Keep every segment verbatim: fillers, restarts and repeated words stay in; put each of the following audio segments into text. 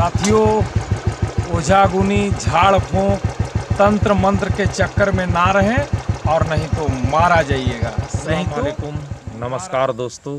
साथियों, ओझागुनी, झाड़ फूंक, तंत्र मंत्र के चक्कर में ना रहें और नहीं तो मारा जाइएगा। नहीं तो नमस्कार दोस्तों,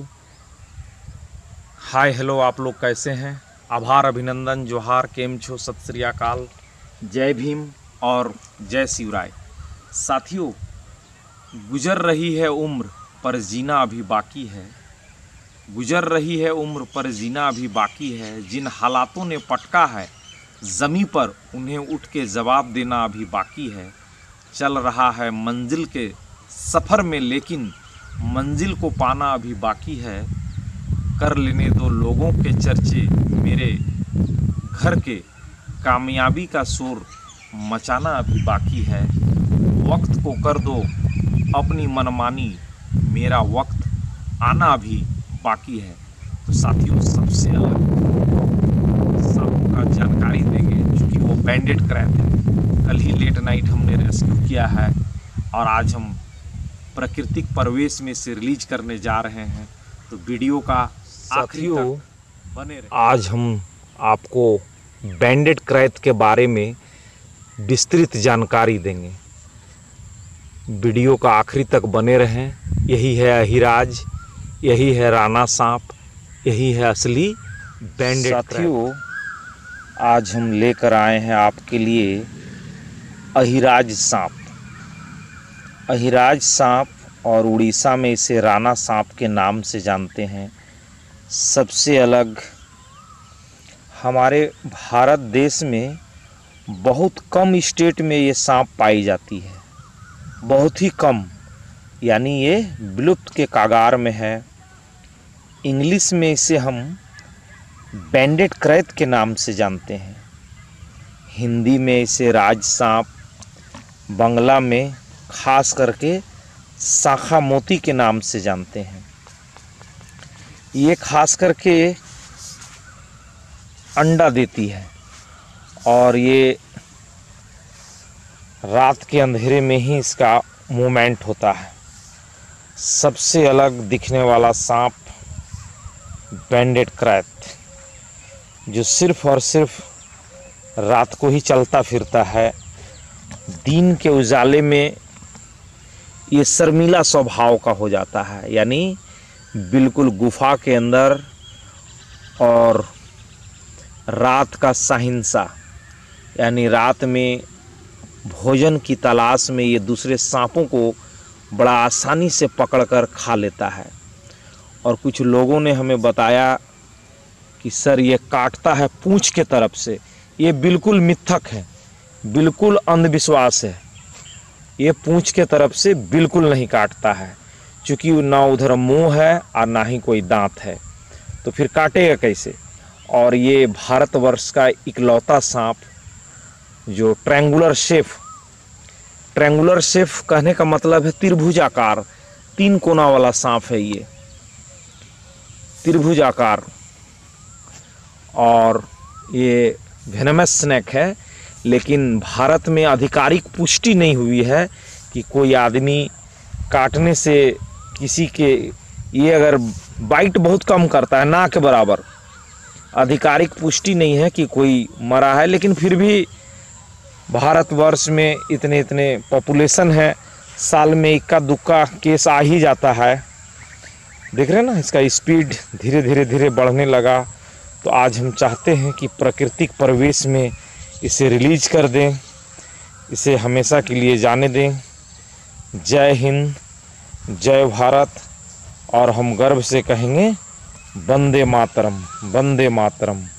हाय हेलो, आप लोग कैसे हैं? आभार, अभिनंदन, जोहार, केम छो, सत श्री अकाल, जय भीम और जय शिवराय। साथियों, गुजर रही है उम्र पर जीना अभी बाकी है। गुजर रही है उम्र पर जीना अभी बाकी है। जिन हालातों ने पटका है ज़मी पर, उन्हें उठ के जवाब देना अभी बाकी है। चल रहा है मंजिल के सफ़र में, लेकिन मंजिल को पाना अभी बाकी है। कर लेने दो लोगों के चर्चे, मेरे घर के कामयाबी का शोर मचाना अभी बाकी है। वक्त को कर दो अपनी मनमानी, मेरा वक्त आना अभी बाकी है। तो साथियों, सबसे अलग सबका जानकारी देंगे, क्योंकि वो बैंडेड क्रैप है। कल ही लेट नाइट हमने रेस्क्यू किया है और आज हम प्राकृतिक परिवेश में से रिलीज करने जा रहे हैं। तो वीडियो का आखिरी तक बने रहे। आज हम आपको बैंडेड क्रैप के बारे में विस्तृत जानकारी देंगे। वीडियो का आखिरी तक बने रहें। यही है अहिराज, यही है राणा सांप, यही है असली बैंडेड क्रैप। साथियों, आज हम लेकर आए हैं आपके लिए अहिराज सांप। अहिराज सांप, और उड़ीसा में इसे राणा सांप के नाम से जानते हैं। सबसे अलग, हमारे भारत देश में बहुत कम स्टेट में ये सांप पाई जाती है, बहुत ही कम, यानी ये विलुप्त के कगार में है। इंग्लिश में इसे हम बैंडेड क्रैप के नाम से जानते हैं। हिंदी में इसे राज सांप, बांग्ला में खास करके शाखा मोती के नाम से जानते हैं। ये खास करके अंडा देती है और ये रात के अंधेरे में ही इसका मूवमेंट होता है। सबसे अलग दिखने वाला सांप बैंडेड क्रैप, जो सिर्फ और सिर्फ रात को ही चलता फिरता है। दिन के उजाले में ये शर्मीला स्वभाव का हो जाता है, यानी बिल्कुल गुफा के अंदर, और रात का साहिंसा, यानी रात में भोजन की तलाश में ये दूसरे सांपों को बड़ा आसानी से पकड़कर खा लेता है। और कुछ लोगों ने हमें बताया कि सर ये काटता है पूंछ के तरफ से। ये बिल्कुल मिथक है, बिल्कुल अंधविश्वास है। ये पूंछ के तरफ से बिल्कुल नहीं काटता है, क्योंकि ना उधर मुंह है और ना ही कोई दांत है, तो फिर काटेगा कैसे। और ये भारतवर्ष का इकलौता सांप जो ट्रायंगुलर शेप, ट्रायंगुलर शेप कहने का मतलब है त्रिभुजाकार, तीन कोना वाला सांप है ये, त्रिभुजाकार। और ये वेनमस स्नेक है, लेकिन भारत में आधिकारिक पुष्टि नहीं हुई है कि कोई आदमी काटने से किसी के, ये अगर बाइट बहुत कम करता है, ना के बराबर, आधिकारिक पुष्टि नहीं है कि कोई मरा है। लेकिन फिर भी भारतवर्ष में इतने इतने पॉपुलेशन है, साल में इक्का दुक्का केस आ ही जाता है। देख रहे हैं ना, इसका स्पीड धीरे धीरे धीरे बढ़ने लगा। तो आज हम चाहते हैं कि प्राकृतिक परिवेश में इसे रिलीज कर दें, इसे हमेशा के लिए जाने दें। जय हिंद, जय भारत, और हम गर्व से कहेंगे वंदे मातरम, वंदे मातरम।